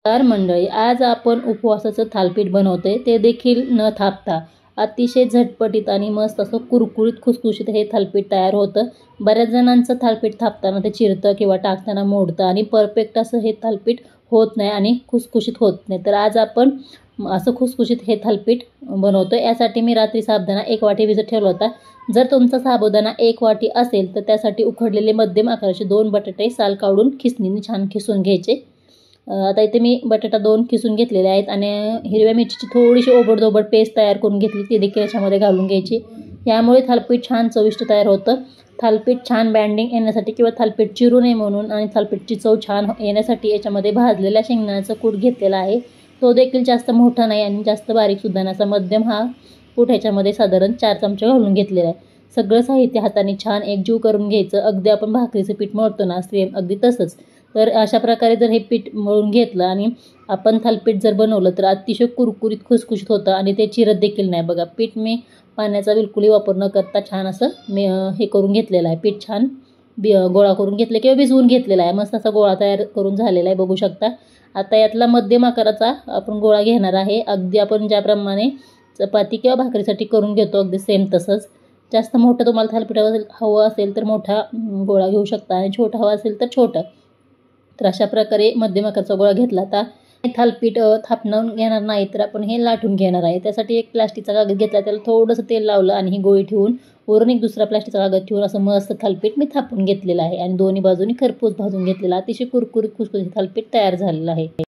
नमस्कार मंडळी, आज आपण उपवासाचं थालीपीठ बनवतोय, ते देखील न थापता अतिशय झटपटीत आणि मस्त असं कुरकुरीत खुसखुशीत हे थालीपीठ तयार होतं. बऱ्याच जणांचं थालीपीठ थापताना ते चिरतं किंवा टाकताना मोडतं आणि परफेक्ट असं हे थालीपीठ होत नाही आणि खुसखुशीत होत नाही. तर आज आपण असं खुसखुशीत हे थालीपीठ बनवतोय. यासाठी मी रात्री साबुदाणा 1 वाटी भिजत ठेवला होता. जर तुमचा साबुदाणा 1 वाटी असेल तर त्यासाठी उकडलेले मध्यम आकाराचे 2 बटाटे साल काढून खिसणीने छान खिसून घ्यायचे. आता इथे मी बटाटा 2 खिसून घेतलेले आहेत आणि हिरव्या मिरचीची थोडीशी ओबड-धोबड पेस्ट तयार करून घेतली, ती देखील याच्यामध्ये घालून घ्यायची. यामुळे थालीपीठ छान चविष्ट तयार होतं. थालीपीठ छान बँडिंग येण्यासाठी किंवा थालीपीठ चिरू नये म्हणून आणि थालीपीठची चव छान येण्यासाठी याच्यामध्ये भाजलेल्या शेंगदाण्याचा कूट घेतलेला आहे. तो देखील जास्त मोठा नाही आणि जास्त बारीकसुद्धा नाही, असा मध्यम हा कूट ह्याच्यामध्ये साधारण 4 चमचे घालून घेतलेला आहे. सगळं साहित्य हाताने छान एकजीव करून घ्यायचं. अगदी आपण भाकरीचं पीठ मळतो ना, सेम अगदी तसंच. तर अशा प्रकारे जर हे पीठ मळून घेतलं आणि आपण थालीपीठ जर बनवलं तर अतिशय कुरकुरीत खुसखुशीत होतं आणि ते चिरत देखील नाही. बघा, पीठ मी पाण्याचा बिलकुलही वापर न करता छान असं मी हे करून घेतलेलं आहे. पीठ छान गोळा करून घेतलं किंवा भिजवून घेतलेला आहे. मस्त असा गोळा तयार करून झालेला आहे, बघू शकता. आता यातला मध्यम आकाराचा आपण गोळा घेणार आहे. अगदी आपण ज्याप्रमाणे चपाती किंवा भाकरीसाठी करून घेतो अगदी सेम तसंच. जास्त मोठं तुम्हाला थालीपीठ हवं असेल तर मोठा गोळा घेऊ शकता आणि छोटा हवा असेल तर छोटा. तर अशा प्रकारे मध्यम आकाराचा गोळा घेतला. आता थालीपीठ थापणं घेणार नाही तर आपण हे लाटून घेणार आहे. त्यासाठी एक प्लास्टिकचा कागद घेतला, त्याला थोडंसं तेल लावलं आणि ही गोळी ठेवून वरून एक दुसरा प्लास्टिकचा कागद ठेवून असं मस्त थालीपीठ मी थापून घेतलेलं आहे आणि दोन्ही बाजूनी खरपूस भाजून घेतलेला. अतिशय कुरकुरीत खुसखुशीत थालीपीठ तयार झालेलं आहे.